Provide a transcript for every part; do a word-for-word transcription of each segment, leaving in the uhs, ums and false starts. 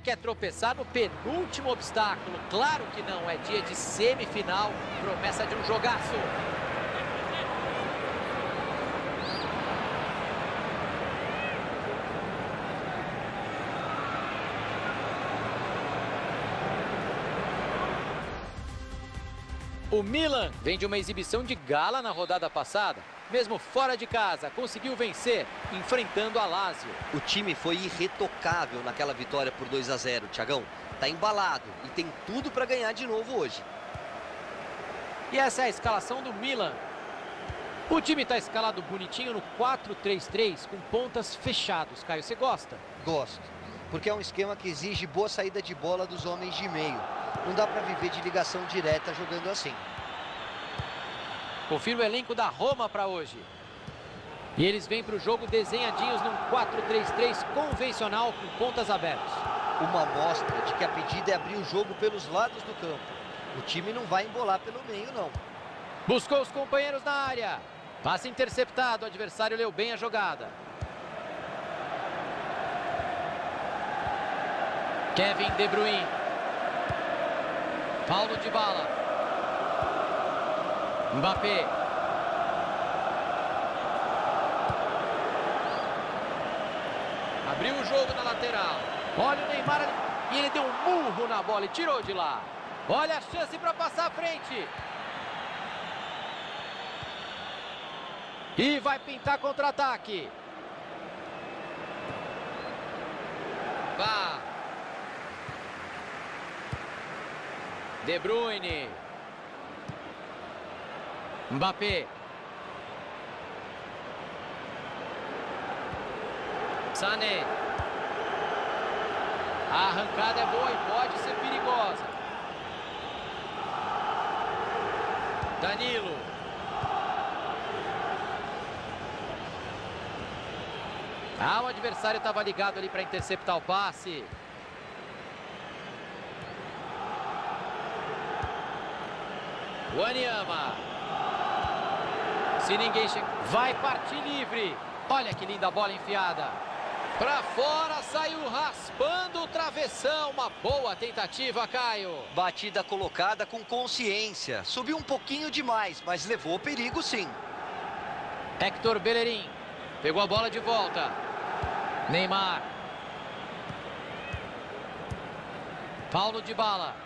quer tropeçar no penúltimo obstáculo. Claro que não, é dia de semifinal, promessa de um jogaço. O Milan vem de uma exibição de gala na rodada passada. Mesmo fora de casa, conseguiu vencer, enfrentando a Lazio. O time foi irretocável naquela vitória por dois a zero, Thiagão. Tá embalado e tem tudo para ganhar de novo hoje. E essa é a escalação do Milan. O time está escalado bonitinho no quatro três três, com pontas fechados. Caio, você gosta? Gosto, porque é um esquema que exige boa saída de bola dos homens de meio. Não dá para viver de ligação direta jogando assim. Confira o elenco da Roma para hoje. E eles vêm para o jogo desenhadinhos num quatro três três convencional com pontas abertas. Uma amostra de que a pedida é abrir o jogo pelos lados do campo. O time não vai embolar pelo meio, não. Buscou os companheiros na área. Passe interceptado, o adversário leu bem a jogada. Kevin De Bruyne. Paulo Dybala. Mbappé. Abriu o jogo na lateral. Olha o Neymar ali. E ele deu um murro na bola e tirou de lá. Olha a chance para passar à frente. E vai pintar contra-ataque. Vá. De Bruyne. Mbappé. Sané. A arrancada é boa e pode ser perigosa. Danilo. Ah, o adversário estava ligado ali para interceptar o passe. Wanyama. Se ninguém chega, vai partir livre. Olha que linda bola enfiada. Para fora, saiu raspando o travessão. Uma boa tentativa, Caio. Batida colocada com consciência. Subiu um pouquinho demais, mas levou perigo sim. Héctor Bellerin. Pegou a bola de volta. Neymar. Paulo Dybala.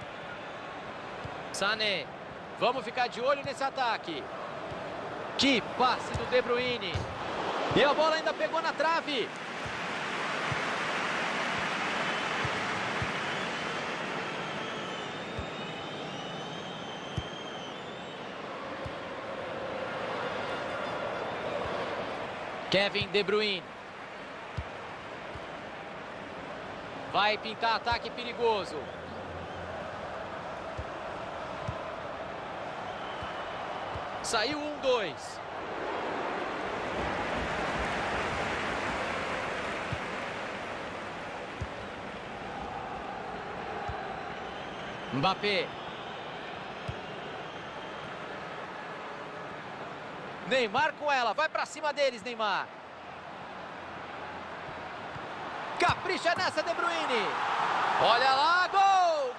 Sané. Vamos ficar de olho nesse ataque. Que passe do De Bruyne. E a bola ainda pegou na trave. Kevin De Bruyne. Vai pintar ataque perigoso. Saiu um, dois. Mbappé. Neymar com ela. Vai pra cima deles, Neymar. Capricha nessa, De Bruyne. Olha lá, gol!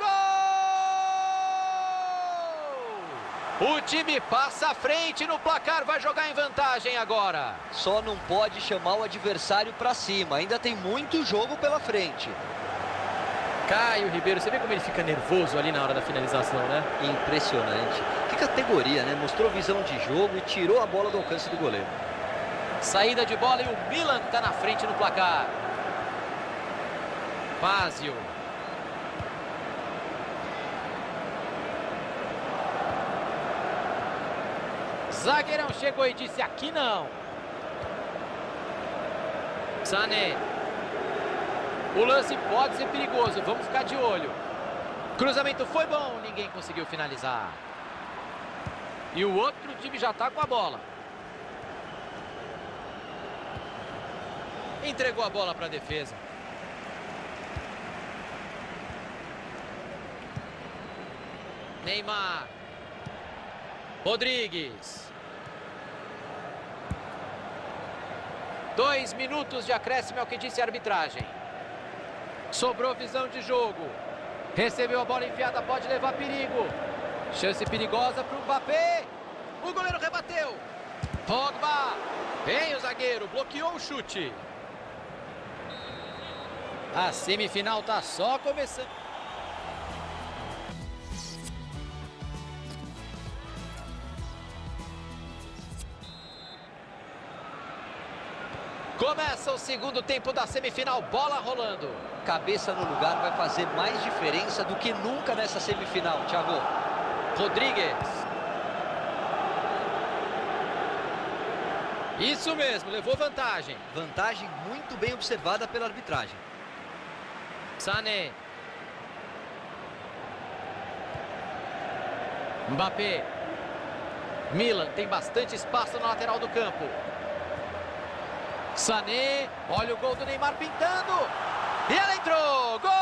Gol! O time passa à frente no placar, vai jogar em vantagem agora. Só não pode chamar o adversário pra cima. Ainda tem muito jogo pela frente. Caio Ribeiro, você vê como ele fica nervoso ali na hora da finalização, né? Impressionante. Que categoria, né? Mostrou visão de jogo e tirou a bola do alcance do goleiro. Saída de bola e o Milan está na frente no placar. Fázio. Zagueirão chegou e disse aqui não. Sané. O lance pode ser perigoso, vamos ficar de olho. Cruzamento foi bom, ninguém conseguiu finalizar. E o outro time já está com a bola. Entregou a bola para a defesa. Neymar. Rodrigues. Dois minutos de acréscimo é o que disse a arbitragem. Sobrou visão de jogo. Recebeu a bola enfiada, pode levar perigo. Chance perigosa para o Mbappé. O goleiro rebateu. Pogba. Vem o zagueiro, bloqueou o chute. A semifinal tá só começando. Começa o segundo tempo da semifinal, bola rolando. Cabeça no lugar vai fazer mais diferença do que nunca nessa semifinal, Thiago. Rodrigues. Isso mesmo, levou vantagem. Vantagem muito bem observada pela arbitragem. Sané. Mbappé. Milan tem bastante espaço na lateral do campo. Sané, olha o gol do Neymar pintando. E ela entrou! Gol!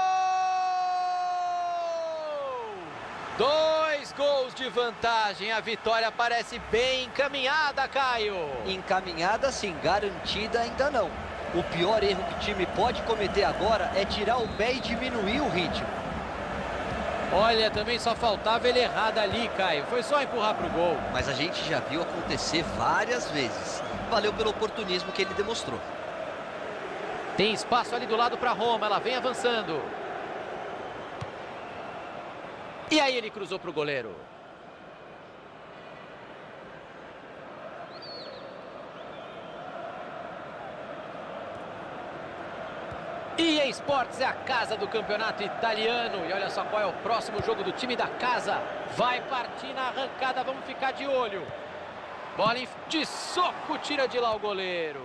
Dois gols de vantagem. A vitória parece bem encaminhada, Caio. Encaminhada sim, garantida ainda não. O pior erro que o time pode cometer agora é tirar o pé e diminuir o ritmo. Olha, também só faltava ele errar dali, Caio. Foi só empurrar para o gol. Mas a gente já viu acontecer várias vezes. Valeu pelo oportunismo que ele demonstrou. Tem espaço ali do lado para Roma, ela vem avançando. E aí ele cruzou para o goleiro. E a Sports é a casa do campeonato italiano. E olha só qual é o próximo jogo do time da casa. Vai partir na arrancada, vamos ficar de olho. Bola de soco, tira de lá o goleiro.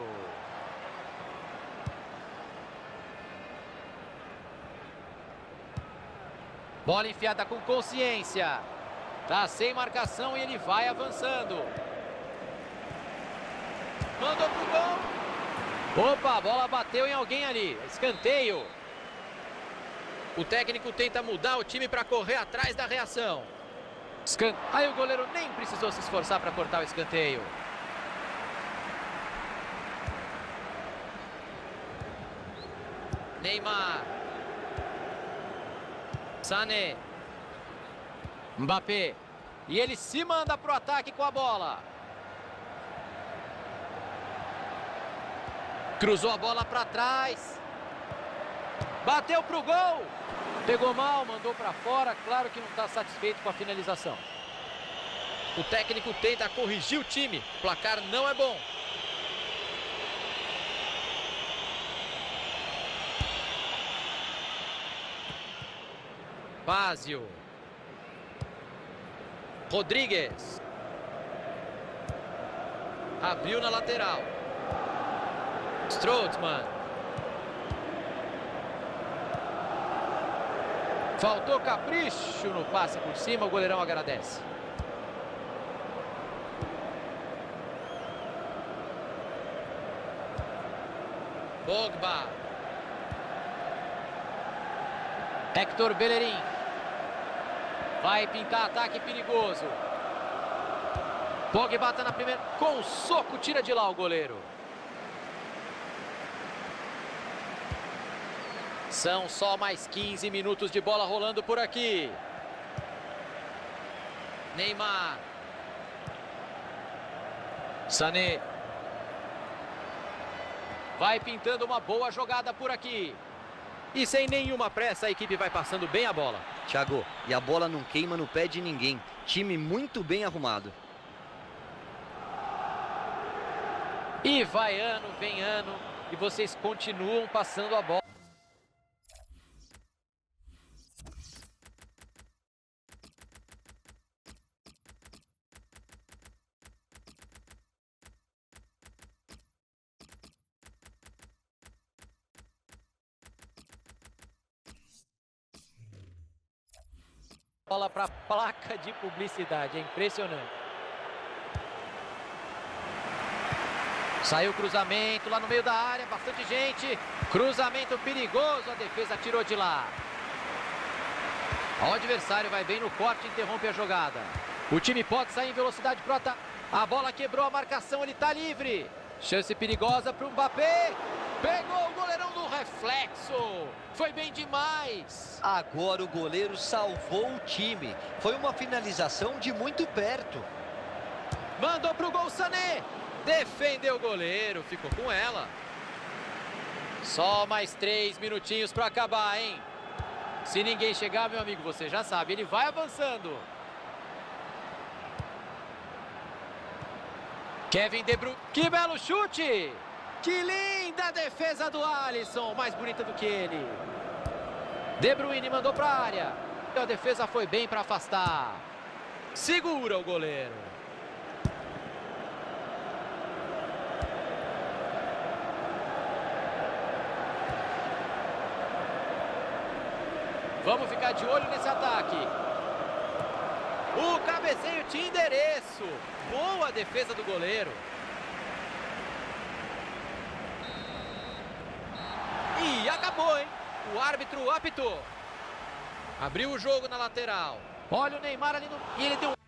Bola enfiada com consciência. Tá sem marcação e ele vai avançando. Mandou pro gol. Opa, a bola bateu em alguém ali. Escanteio. O técnico tenta mudar o time para correr atrás da reação. Escan... Aí o goleiro nem precisou se esforçar para cortar o escanteio. Neymar. Sané. Mbappé. E ele se manda para o ataque com a bola. Cruzou a bola para trás. Bateu para o gol. Pegou mal, mandou para fora. Claro que não está satisfeito com a finalização. O técnico tenta corrigir o time. O placar não é bom. Bázio. Rodrigues. Abriu na lateral. Strootman. Faltou capricho no passe por cima, o goleirão agradece. Pogba. Hector Bellerin. Vai pintar ataque perigoso. Pogba tá na primeira. Com o soco, tira de lá o goleiro. São só mais quinze minutos de bola rolando por aqui. Neymar. Sané. Vai pintando uma boa jogada por aqui. E sem nenhuma pressa a equipe vai passando bem a bola. Thiago, e a bola não queima no pé de ninguém. Time muito bem arrumado. E vai ano, vem ano. E vocês continuam passando a bola. Bola para placa de publicidade, é impressionante. Saiu o cruzamento lá no meio da área, bastante gente. Cruzamento perigoso, a defesa tirou de lá. O adversário vai bem no corte e interrompe a jogada. O time pode sair em velocidade pro ataque. A bola quebrou a marcação, ele está livre. Chance perigosa para o Mbappé. Pegou o goleirão no reflexo. Foi bem demais. Agora o goleiro salvou o time. Foi uma finalização de muito perto. Mandou pro gol Sané. Defendeu o goleiro. Ficou com ela. Só mais três minutinhos para acabar, hein? Se ninguém chegar, meu amigo, você já sabe. Ele vai avançando. Kevin De Bruyne. Que belo chute. Que linda defesa do Alisson. Mais bonita do que ele. De Bruyne mandou para a área. A defesa foi bem para afastar. Segura o goleiro. Vamos ficar de olho nesse ataque. O cabeceio tinha endereço. Boa defesa do goleiro. E acabou, hein? O árbitro apitou. Abriu o jogo na lateral. Olha o Neymar ali no... E ele deu...